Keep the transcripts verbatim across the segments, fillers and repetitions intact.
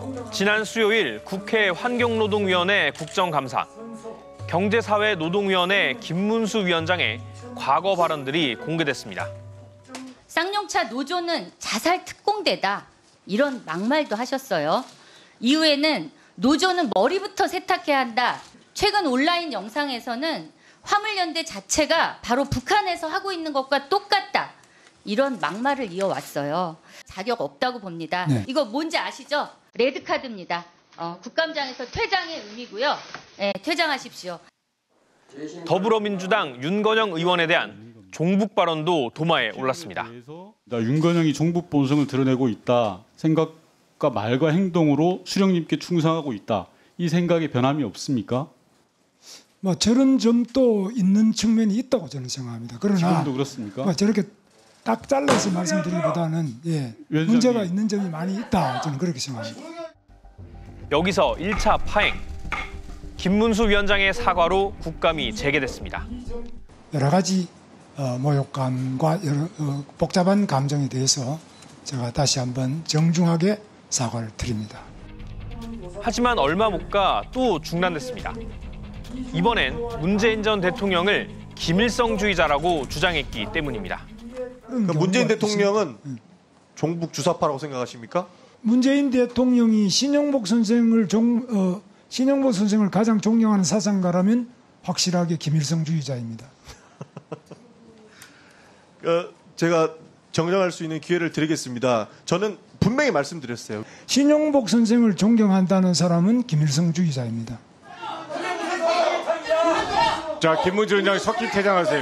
지난 수요일 국회 환경노동위원회 국정감사, 경제사회노동위원회 김문수 위원장의 과거 발언들이 공개됐습니다. 쌍용차 노조는 자살 특공대다, 이런 막말도 하셨어요. 이후에는 노조는 머리부터 세탁해야 한다. 최근 온라인 영상에서는 화물연대 자체가 바로 북한에서 하고 있는 것과 똑같다, 이런 막말을 이어왔어요. 자격 없다고 봅니다. 네. 이거 뭔지 아시죠? 레드카드입니다. 어, 국감장에서 퇴장의 의미고요. 네, 퇴장하십시오. 더불어민주당 윤건영 의원에 대한 종북 발언도 도마에 올랐습니다. 윤건영이 종북 본성을 드러내고 있다. 생각과 말과 행동으로 수령님께 충성하고 있다. 이 생각에 변함이 없습니까? 뭐 저런 점도 있는 측면이 있다고 저는 생각합니다. 그러나 지금도 그렇습니까? 뭐 저렇게 딱 잘라서 말씀드리기보다는 예, 문제가 있는 점이 많이 있다, 저는 그렇게 생각합니다. 여기서 일 차 파행. 김문수 위원장의 사과로 국감이 재개됐습니다. 여러 가지 어, 모욕감과 여러 어, 복잡한 감정에 대해서 제가 다시 한번 정중하게 사과를 드립니다. 하지만 얼마 못 가 또 중단됐습니다. 이번엔 문재인 전 대통령을 김일성주의자라고 주장했기 때문입니다. 그러니까 문재인 대통령은 응. 종북 주사파라고 생각하십니까? 문재인 대통령이 신영복 선생을 종, 어, 신영복 선생을 가장 존경하는 사상가라면 확실하게 김일성주의자입니다. 어, 제가 정정할 수 있는 기회를 드리겠습니다. 저는 분명히 말씀드렸어요. 신영복 선생을 존경한다는 사람은 김일성주의자입니다. 자, 김문수 위원장 석기 퇴장하세요.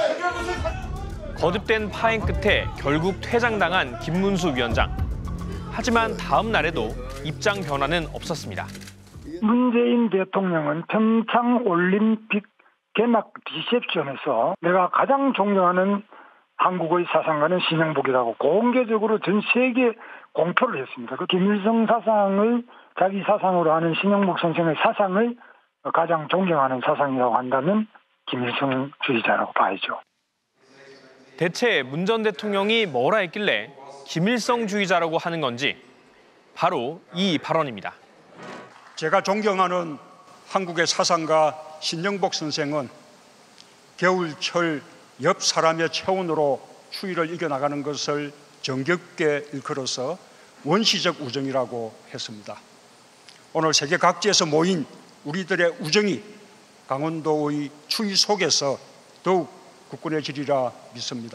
거듭된 파행 끝에 결국 퇴장당한 김문수 위원장. 하지만 다음 날에도 입장 변화는 없었습니다. 문재인 대통령은 평창올림픽 개막 리셉션에서 내가 가장 존경하는 한국의 사상가는 신영복이라고 공개적으로 전 세계에 공표를 했습니다. 그 김일성 사상을 자기 사상으로 하는 신영복 선생의 사상을 가장 존경하는 사상이라고 한다면 김일성주의자라고 봐야죠. 대체 문 전 대통령이 뭐라 했길래 김일성주의자라고 하는 건지 바로 이 발언입니다. 제가 존경하는 한국의 사상가 신영복 선생은 겨울철 옆 사람의 체온으로 추위를 이겨나가는 것을 정겹게 일컬어서 원시적 우정이라고 했습니다. 오늘 세계 각지에서 모인 우리들의 우정이 강원도의 추위 속에서 더욱 굳건해지리라 믿습니다.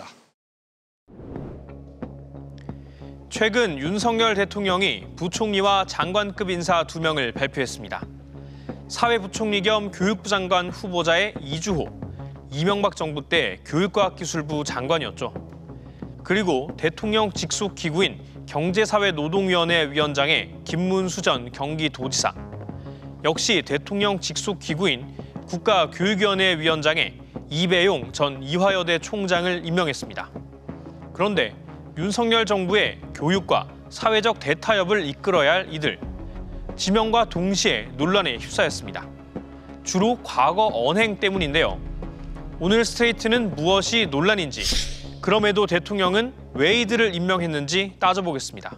최근 윤석열 대통령이 부총리와 장관급 인사 두 명을 발표했습니다. 사회부총리 겸 교육부 장관 후보자의 이주호, 이명박 정부 때 교육과학기술부 장관이었죠. 그리고 대통령 직속 기구인 경제사회노동위원회 위원장의 김문수 전 경기도지사, 역시 대통령 직속 기구인 국가교육위원회 위원장의 이배용 전 이화여대 총장을 임명했습니다. 그런데 윤석열 정부의 교육과 사회적 대타협을 이끌어야 할 이들, 지명과 동시에 논란에 휩싸였습니다. 주로 과거 언행 때문인데요. 오늘 스트레이트는 무엇이 논란인지, 그럼에도 대통령은 왜 이들을 임명했는지 따져보겠습니다.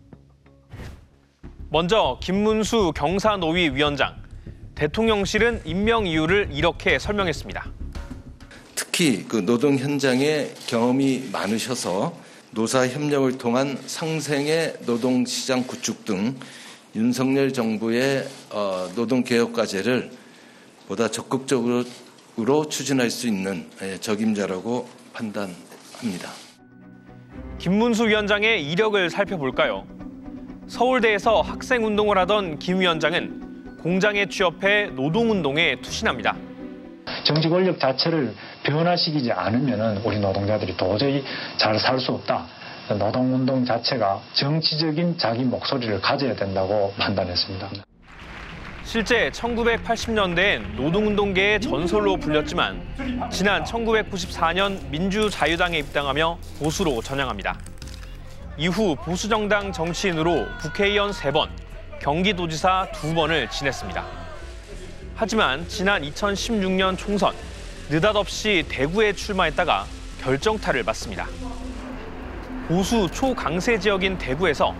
먼저 김문수 경사노위 위원장, 대통령실은 임명 이유를 이렇게 설명했습니다. 특히 그 노동 현장에 경험이 많으셔서 노사 협력을 통한 상생의 노동시장 구축 등 윤석열 정부의 노동개혁 과제를 보다 적극적으로 추진할 수 있는 적임자라고 판단합니다. 김문수 위원장의 이력을 살펴볼까요? 서울대에서 학생운동을 하던 김 위원장은 공장에 취업해 노동운동에 투신합니다. 정치 권력 자체를 변화시키지 않으면 우리 노동자들이 도저히 잘 살 수 없다. 노동운동 자체가 정치적인 자기 목소리를 가져야 된다고 판단했습니다. 실제 천구백팔십 년대엔 노동운동계의 전설로 불렸지만 지난 천구백구십사 년 민주자유당에 입당하며 보수로 전향합니다. 이후 보수정당 정치인으로 국회의원 세 번, 경기도지사 두 번을 지냈습니다. 하지만 지난 이천십육 년 총선 느닷없이 대구에 출마했다가 결정타를 맞습니다. 보수 초강세 지역인 대구에서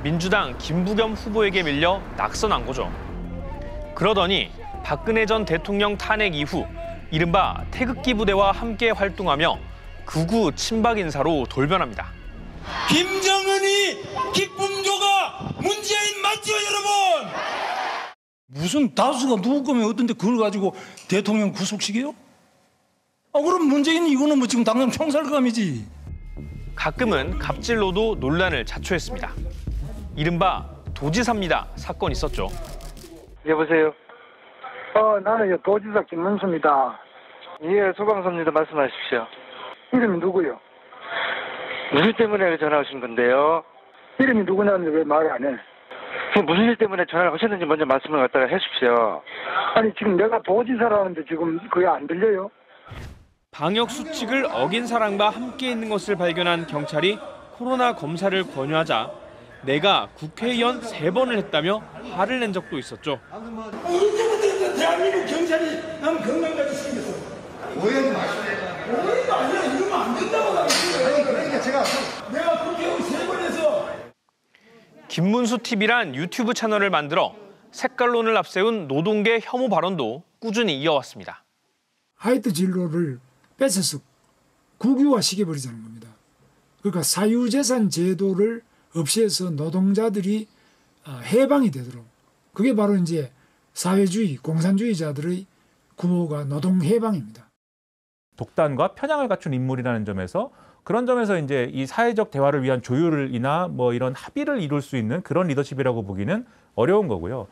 민주당 김부겸 후보에게 밀려 낙선한 거죠. 그러더니 박근혜 전 대통령 탄핵 이후 이른바 태극기 부대와 함께 활동하며 극우 친박 인사로 돌변합니다. 김정은이 기쁨조가 문재인 맞죠, 여러분? 무슨 다수가 누구 거면 어떤데 그걸 가지고 대통령 구속시켜요? 아, 그럼 문재인 이거는 뭐 지금 당장 총살감이지. 가끔은 갑질로도 논란을 자초했습니다. 이른바 도지사입니다 사건 있었죠. 여보세요. 어, 나는 도지사 김문수입니다. 예, 소방서입니다. 말씀하십시오. 이름이 누구요? 무슨 일 때문에 전화 오신 건데요? 이름이 누구냐는데 왜 말을 안 해? 무슨 일 때문에 전화를 하셨는지 먼저 말씀을 갖다가 해주십시오. 아니, 지금 내가 도지사라는데 지금 그게 안 들려요? 방역 수칙을 어긴 사람과 함께 있는 것을 발견한 경찰이 코로나 검사를 권유하자 내가 국회의원 세 번을 했다며 화를 낸 적도 있었죠. 언제부터 대한민국 경찰이 남 건강까지 생겼어. 오해하지 마시네. 오해가 아니라 이러면 안 된다고 나는 거예요. 그러니까 제가 내가 국회의원 세 번 해서. 김문수 티비란 유튜브 채널을 만들어 색깔론을 앞세운 노동계 혐오 발언도 꾸준히 이어왔습니다. 하이트 진로를 뺏어서 국유화 시켜버리자는 겁니다. 그러니까 사유재산 제도를 없애서 노동자들이 해방이 되도록, 그게 바로 이제 사회주의, 공산주의자들의 구호가 노동해방입니다. 독단과 편향을 갖춘 인물이라는 점에서, 그런 점에서 이제 이 사회적 대화를 위한 조율이나 뭐 이런 합의를 이룰 수 있는 그런 리더십이라고 보기는 어려운 거고요.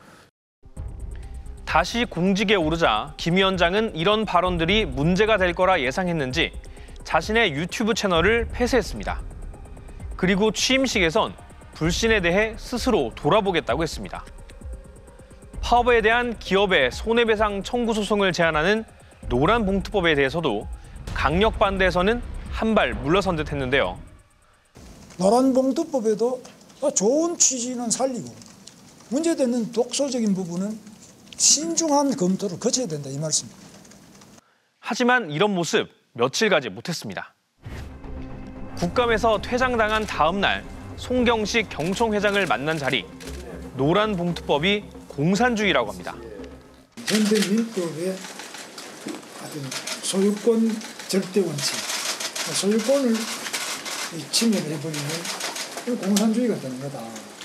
다시 공직에 오르자 김 위원장은 이런 발언들이 문제가 될 거라 예상했는지 자신의 유튜브 채널을 폐쇄했습니다. 그리고 취임식에선 불신에 대해 스스로 돌아보겠다고 했습니다. 파업에 대한 기업의 손해배상 청구 소송을 제한하는 노란봉투법에 대해서도 강력 반대에서는 한 발 물러선 듯 했는데요. 노란봉투법에도 좋은 취지는 살리고 문제되는 독소적인 부분은 신중한 검토를 거쳐야 된다, 이 말씀입니다. 하지만 이런 모습 며칠 가지 못했습니다. 국감에서 퇴장당한 다음 날 송경식 경총회장을 만난 자리, 노란봉투법이 공산주의라고 합니다. 현대민법의 소유권 절대 원칙, 소유권을 침해를 해버리면 공산주의가 되는 거다.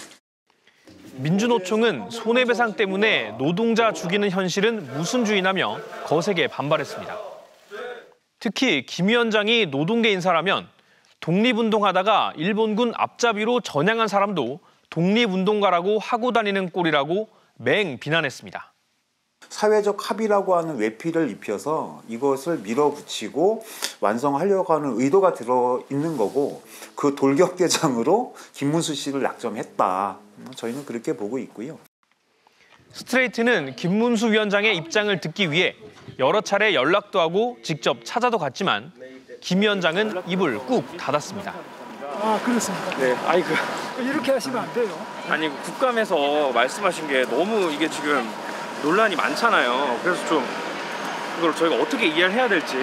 민주노총은 손해배상 때문에 노동자 죽이는 현실은 무슨주의냐며 거세게 반발했습니다. 특히 김 위원장이 노동계 인사라면 독립운동하다가 일본군 앞잡이로 전향한 사람도 독립운동가라고 하고 다니는 꼴이라고 맹 비난했습니다. 사회적 합의라고 하는 외피를 입혀서 이것을 밀어붙이고 완성하려고 하는 의도가 들어있는 거고, 그 돌격대장으로 김문수 씨를 낙점했다. 저희는 그렇게 보고 있고요. 스트레이트는 김문수 위원장의 입장을 듣기 위해 여러 차례 연락도 하고 직접 찾아도 갔지만 김 위원장은 입을 꾹 닫았습니다. 아, 그렇습니까? 네, 아이 그 이렇게 하시면 안 돼요. 아니, 국감에서 말씀하신 게 너무 이게 지금 논란이 많잖아요. 그래서 좀 이걸 저희가 어떻게 이해를 해야 될지.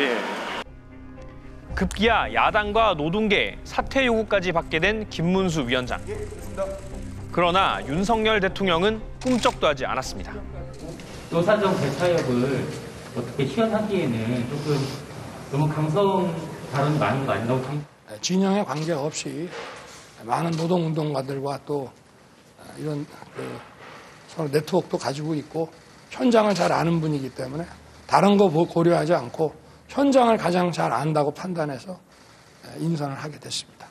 급기야 야당과 노동계 사퇴 요구까지 받게 된 김문수 위원장. 그러나 윤석열 대통령은 꿈쩍도 하지 않았습니다. 노사정 대타협을 어떻게 실현하기에는 조금 너무 강성 발언이 많은 거 아닌가고 생각합니다. 진영에 관계없이 많은 노동운동가들과 또 이런 그 서로 네트워크도 가지고 있고 현장을 잘 아는 분이기 때문에 다른 거 고려하지 않고 현장을 가장 잘 안다고 판단해서 인선을 하게 됐습니다.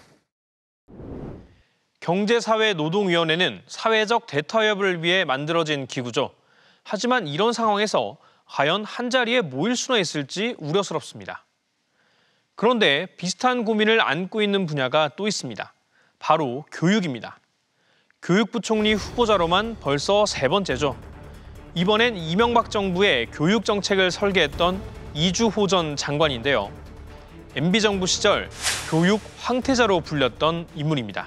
경제사회노동위원회는 사회적 대타협을 위해 만들어진 기구죠. 하지만 이런 상황에서 과연 한자리에 모일 수나 있을지 우려스럽습니다. 그런데 비슷한 고민을 안고 있는 분야가 또 있습니다. 바로 교육입니다. 교육부총리 후보자로만 벌써 세 번째죠. 이번엔 이명박 정부의 교육정책을 설계했던 이주호 전 장관인데요. 엠비 정부 시절 교육 황태자로 불렸던 인물입니다.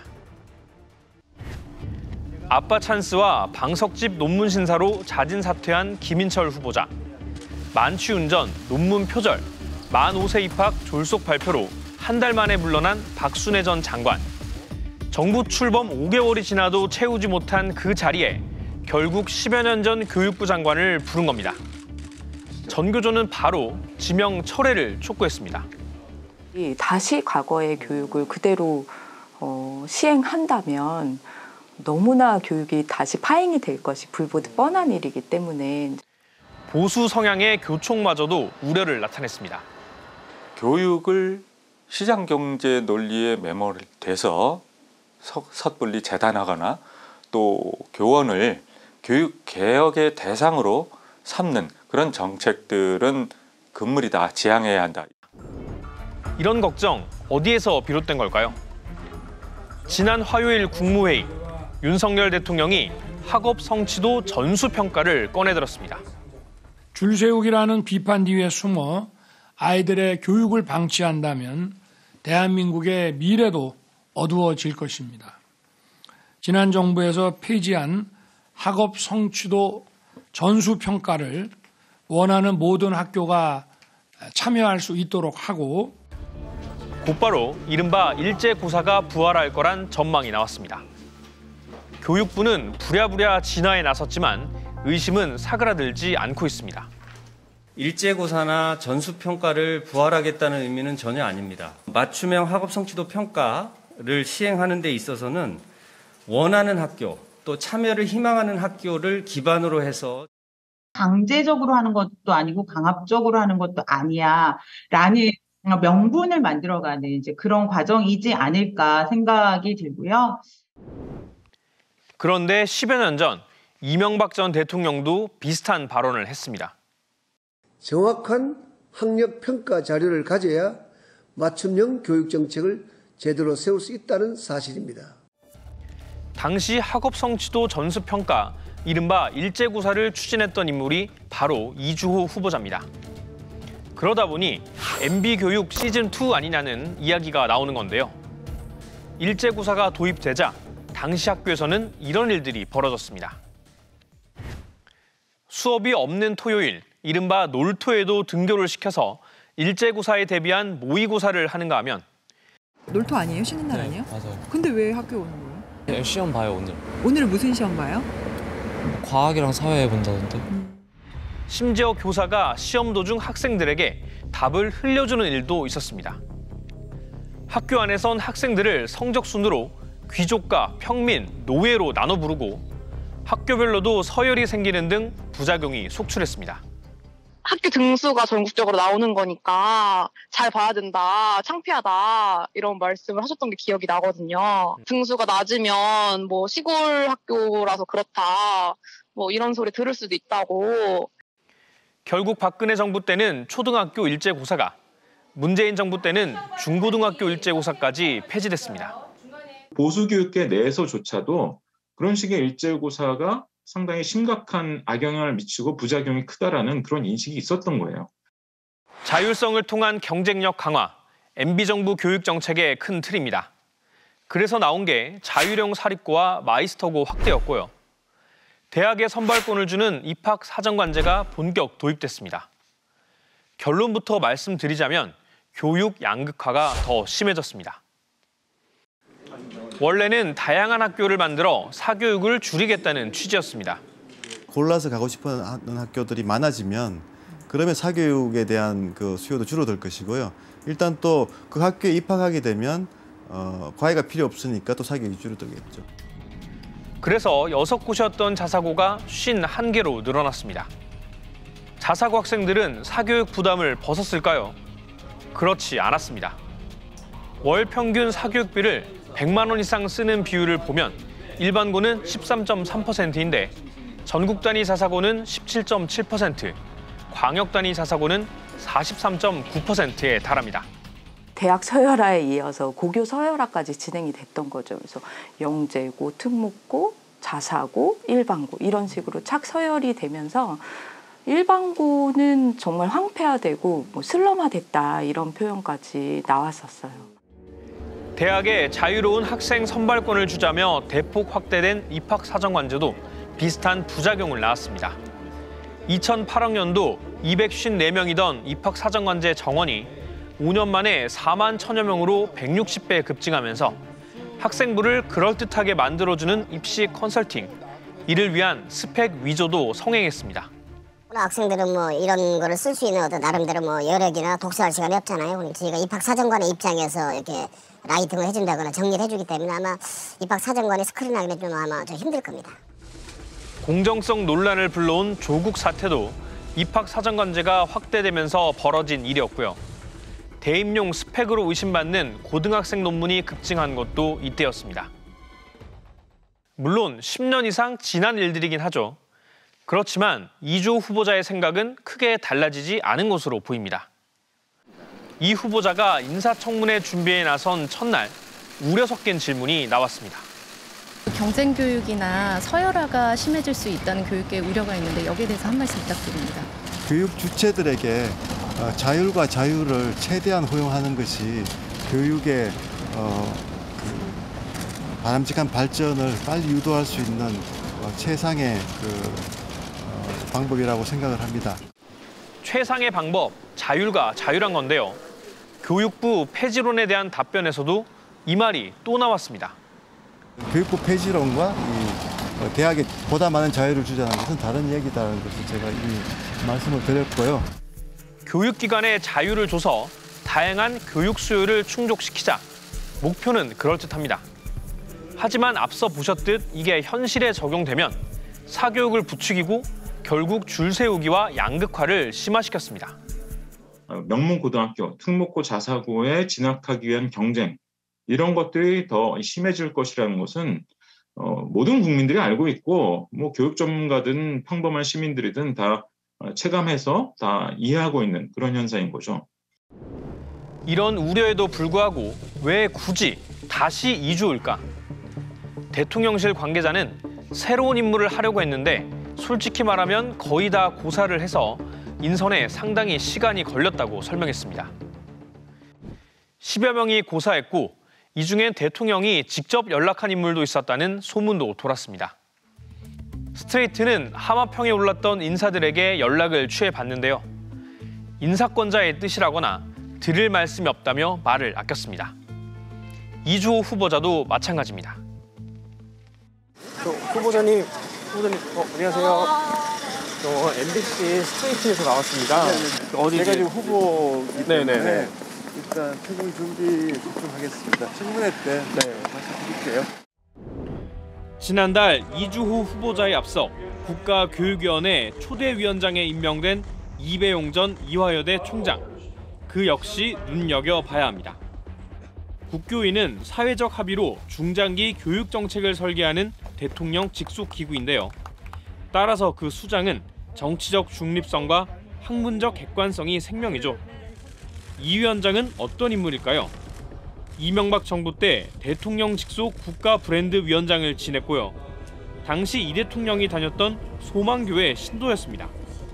아빠 찬스와 방석집 논문 신사로 자진 사퇴한 김인철 후보자. 만취운전, 논문 표절, 만 오 세 입학 졸속 발표로 한 달 만에 물러난 박순애 전 장관. 정부 출범 오 개월이 지나도 채우지 못한 그 자리에 결국 십여 년 전 교육부 장관을 부른 겁니다. 전교조는 바로 지명 철회를 촉구했습니다. 다시 과거의 교육을 그대로 어, 시행한다면 너무나 교육이 다시 파행이 될 것이 불보듯 뻔한 일이기 때문에 보수 성향의 교총마저도 우려를 나타냈습니다. 교육을 시장 경제 논리에 매몰돼서 섣불리 재단하거나 또 교원을 교육 개혁의 대상으로 삼는 그런 정책들은 금물이다, 지양해야 한다. 이런 걱정 어디에서 비롯된 걸까요? 지난 화요일 국무회의, 윤석열 대통령이 학업 성취도 전수평가를 꺼내들었습니다. 줄세우기라는 비판 뒤에 숨어 아이들의 교육을 방치한다면 대한민국의 미래도 어두워질 것입니다. 지난 정부에서 폐지한 학업 성취도 전수평가를 원하는 모든 학교가 참여할 수 있도록 하고 곧바로 이른바 일제고사가 부활할 거란 전망이 나왔습니다. 교육부는 부랴부랴 진화에 나섰지만 의심은 사그라들지 않고 있습니다. 일제고사나 전수평가를 부활하겠다는 의미는 전혀 아닙니다. 맞춤형 학업성취도 평가를 시행하는 데 있어서는 원하는 학교, 또 참여를 희망하는 학교를 기반으로 해서 강제적으로 하는 것도 아니고 강압적으로 하는 것도 아니야라는 명분을 만들어가는 이제 그런 과정이지 않을까 생각이 들고요. 그런데 십여 년 전 이명박 전 대통령도 비슷한 발언을 했습니다. 정확한 학력 평가 자료를 가져야 맞춤형 교육 정책을 제대로 세울 수 있다는 사실입니다. 당시 학업 성취도 전수 평가, 이른바 일제고사를 추진했던 인물이 바로 이주호 후보자입니다. 그러다 보니 엠비 교육 시즌 투 아니냐는 이야기가 나오는 건데요. 일제고사가 도입되자 당시 학교에서는 이런 일들이 벌어졌습니다. 수업이 없는 토요일, 이른바 놀토에도 등교를 시켜서 일제고사에 대비한 모의고사를 하는가 하면 놀토 아니에요? 쉬는 날 네, 아니에요? 맞아요. 근데 왜 학교 오는 거예요? 네, 시험 봐요, 오늘. 오늘 무슨 시험 봐요? 과학이랑 사회 본다던데. 심지어 교사가 시험 도중 학생들에게 답을 흘려주는 일도 있었습니다. 학교 안에선 학생들을 성적 순으로 귀족과 평민, 노예로 나눠 부르고 학교별로도 서열이 생기는 등 부작용이 속출했습니다. 학교 등수가 전국적으로 나오는 거니까 잘 봐야 된다, 창피하다 이런 말씀을 하셨던 게 기억이 나거든요. 등수가 낮으면 뭐 시골 학교라서 그렇다, 뭐 이런 소리 들을 수도 있다고. 결국 박근혜 정부 때는 초등학교 일제고사가, 문재인 정부 때는 중고등학교 일제고사까지 폐지됐습니다. 보수교육계 내에서조차도 그런 식의 일제고사가 상당히 심각한 악영향을 미치고 부작용이 크다라는 그런 인식이 있었던 거예요. 자율성을 통한 경쟁력 강화, 엠비 정부 교육 정책의 큰 틀입니다. 그래서 나온 게 자율형 사립고와 마이스터고 확대였고요. 대학에 선발권을 주는 입학 사정관제가 본격 도입됐습니다. 결론부터 말씀드리자면 교육 양극화가 더 심해졌습니다. 원래는 다양한 학교를 만들어 사교육을 줄이겠다는 취지였습니다. 골라서 가고 싶어하는 학교들이 많아지면 그러면 사교육에 대한 그 수요도 줄어들 것이고요. 일단 또 그 학교에 입학하게 되면 어, 과외가 필요 없으니까 또 사교육이 줄어들겠죠. 그래서 여섯 곳이었던 자사고가 오십일 개로 늘어났습니다. 자사고 학생들은 사교육 부담을 벗었을까요? 그렇지 않았습니다. 월 평균 사교육비를 백만 원 이상 쓰는 비율을 보면 일반고는 십삼 점 삼 퍼센트인데 전국 단위 자사고는 십칠 점 칠 퍼센트, 광역 단위 자사고는 사십삼 점 구 퍼센트에 달합니다. 대학 서열화에 이어서 고교 서열화까지 진행이 됐던 거죠. 그래서 영재고, 특목고, 자사고, 일반고 이런 식으로 착 서열이 되면서 일반고는 정말 황폐화되고 뭐 슬럼화됐다 이런 표현까지 나왔었어요. 대학에 자유로운 학생 선발권을 주자며 대폭 확대된 입학 사정관제도 비슷한 부작용을 낳았습니다. 이천팔 학년도 이백오십사 명이던 입학 사정관제 정원이 오 년 만에 사만 천여 명으로 백육십 배 급증하면서 학생부를 그럴듯하게 만들어주는 입시 컨설팅, 이를 위한 스펙 위조도 성행했습니다. 학생들은 뭐 이런 거를 쓸 수 있는 어떤 나름대로 뭐 여력이나 독서할 시간이 없잖아요. 저희가 입학사정관의 입장에서 이렇게 라이팅을 해준다거나 정리를 해주기 때문에 아마 입학사정관이 스크린하기는 좀 아마 좀 힘들 겁니다. 공정성 논란을 불러온 조국 사태도 입학사정관제가 확대되면서 벌어진 일이었고요. 대입용 스펙으로 의심받는 고등학생 논문이 급증한 것도 이때였습니다. 물론 십 년 이상 지난 일들이긴 하죠. 그렇지만 이주호 후보자의 생각은 크게 달라지지 않은 것으로 보입니다. 이 후보자가 인사청문회 준비에 나선 첫날 우려 섞인 질문이 나왔습니다. 경쟁 교육이나 서열화가 심해질 수 있다는 교육계의 우려가 있는데 여기에 대해서 한 말씀 부탁드립니다. 교육 주체들에게 자율과 자유를 최대한 허용하는 것이 교육의 어, 그 바람직한 발전을 빨리 유도할 수 있는 최상의 그 어, 방법이라고 생각을 합니다. 최상의 방법, 자율과 자유란 건데요. 교육부 폐지론에 대한 답변에서도 이 말이 또 나왔습니다. 교육부 폐지론과 이 대학에 보다 많은 자유를 주자는 것은 다른 얘기다라는 것을 제가 이미 말씀을 드렸고요. 교육기관에 자유를 줘서 다양한 교육 수요를 충족시키자. 목표는 그럴듯합니다. 하지만 앞서 보셨듯 이게 현실에 적용되면 사교육을 부추기고 결국 줄 세우기와 양극화를 심화시켰습니다. 명문고등학교, 특목고, 자사고에 진학하기 위한 경쟁, 이런 것들이 더 심해질 것이라는 것은 어, 모든 국민들이 알고 있고 뭐 교육 전문가든 평범한 시민들이든 다 체감해서 다 이해하고 있는 그런 현상인 거죠. 이런 우려에도 불구하고 왜 굳이 다시 이주올까? 대통령실 관계자는 새로운 임무를 하려고 했는데 솔직히 말하면 거의 다 고사를 해서 인선에 상당히 시간이 걸렸다고 설명했습니다. 십여 명이 고사했고 이 중엔 대통령이 직접 연락한 인물도 있었다는 소문도 돌았습니다. 스트레이트는 하마평에 올랐던 인사들에게 연락을 취해봤는데요. 인사권자의 뜻이라거나 드릴 말씀이 없다며 말을 아꼈습니다. 이주호 후보자도 마찬가지입니다. 저, 후보자님, 후보자님, 어, 안녕하세요. 저 엠비씨 스트레이트에서 나왔습니다. 네네. 어디 제가 지금 후보이기 때문에 일단 최종 준비 집중하겠습니다. 청문회 때 네, 말씀드릴게요. 지난달 이주호 후보자에 앞서 국가교육위원회 초대위원장에 임명된 이배용 전 이화여대 총장. 그 역시 눈여겨봐야 합니다. 국교위는 사회적 합의로 중장기 교육 정책을 설계하는 대통령 직속 기구인데요. 따라서 그 수장은 정치적 중립성과 학문적 객관성이 생명이죠. 이 위원장은 어떤 인물일까요? 이명박 정부 때 대통령 직속 국가 브랜드 위원장을 지냈고요. 당시 이 대통령이 다녔던 소망교회 신도였습니다.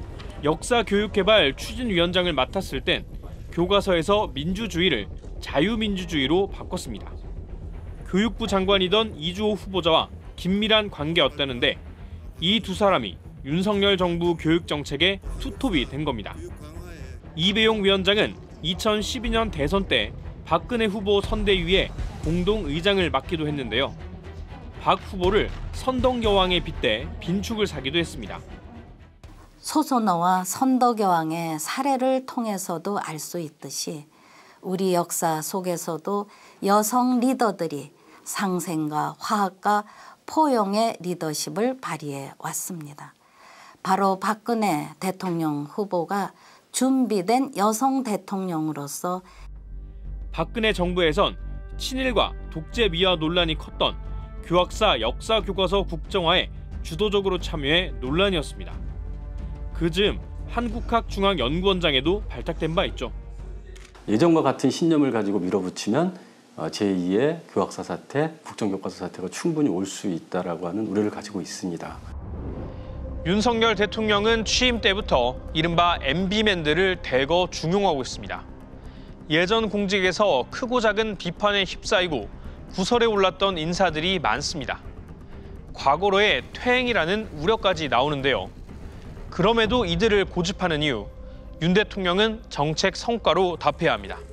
역사교육개발 추진위원장을 맡았을 땐 교과서에서 민주주의를 자유민주주의로 바꿨습니다. 교육부 장관이던 이주호 후보자와 긴밀한 관계였다는데 이 두 사람이 윤석열 정부 교육정책의 투톱이 된 겁니다. 이배용 위원장은 이천십이 년 대선 때 박근혜 후보 선대위에 공동의장을 맡기도 했는데요. 박 후보를 선덕여왕에 빗대 빈축을 사기도 했습니다. 소선어와 선덕여왕의 사례를 통해서도 알 수 있듯이 우리 역사 속에서도 여성 리더들이 상생과 화합과 포용의 리더십을 발휘해 왔습니다. 바로 박근혜 대통령 후보가 준비된 여성 대통령으로서 박근혜 정부에선 친일과 독재 미화 논란이 컸던 교학사 역사교과서 국정화에 주도적으로 참여해 논란이었습니다. 그즈음 한국학중앙연구원장에도 발탁된 바 있죠. 예전과 같은 신념을 가지고 밀어붙이면 제이의 교학사 사태, 국정교과서 사태가 충분히 올 수 있다라고 하는 우려를 가지고 있습니다. 윤석열 대통령은 취임 때부터 이른바 엠비맨들을 대거 중용하고 있습니다. 예전 공직에서 크고 작은 비판에 휩싸이고 구설에 올랐던 인사들이 많습니다. 과거로의 퇴행이라는 우려까지 나오는데요. 그럼에도 이들을 고집하는 이유, 윤 대통령은 정책 성과로 답해야 합니다.